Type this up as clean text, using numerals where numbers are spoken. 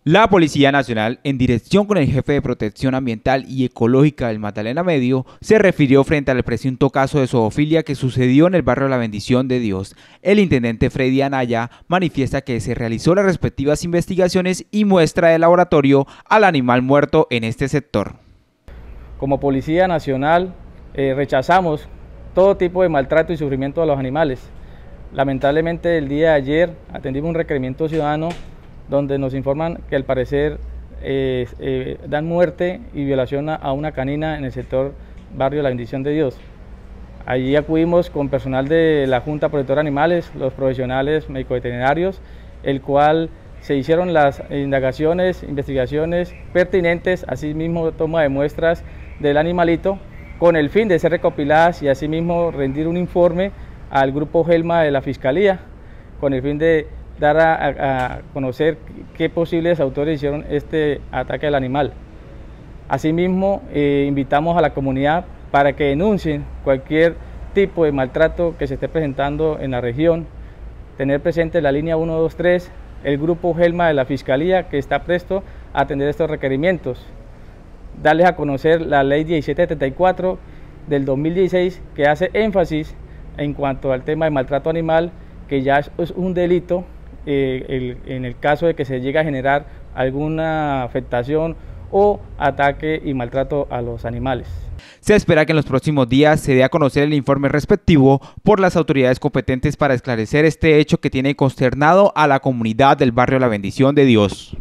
La Policía Nacional, en dirección con el jefe de Protección Ambiental y Ecológica del Magdalena Medio, se refirió frente al presunto caso de zoofilia que sucedió en el barrio La Bendición de Dios. El intendente Freddy Anaya manifiesta que se realizó las respectivas investigaciones y muestra de laboratorio al animal muerto en este sector. Como Policía Nacional rechazamos todo tipo de maltrato y sufrimiento a los animales. Lamentablemente el día de ayer atendimos un requerimiento ciudadano donde nos informan que al parecer dan muerte y violación a una canina en el sector barrio La Bendición de Dios. Allí acudimos con personal de la Junta Protectora de Animales, los profesionales médico-veterinarios, el cual se hicieron las indagaciones, investigaciones pertinentes, asimismo toma de muestras del animalito, con el fin de ser recopiladas y asimismo rendir un informe al grupo GELMA de la Fiscalía, con el fin de dar a conocer qué posibles autores hicieron este ataque al animal. Asimismo, invitamos a la comunidad para que denuncien cualquier tipo de maltrato que se esté presentando en la región, tener presente la línea 123, el grupo GELMA de la Fiscalía que está presto a atender estos requerimientos, darles a conocer la ley 1774 del 2016 que hace énfasis en cuanto al tema de maltrato animal, que ya es un delito en el caso de que se llegue a generar alguna afectación o ataque y maltrato a los animales. Se espera que en los próximos días se dé a conocer el informe respectivo por las autoridades competentes para esclarecer este hecho que tiene consternado a la comunidad del barrio La Bendición de Dios.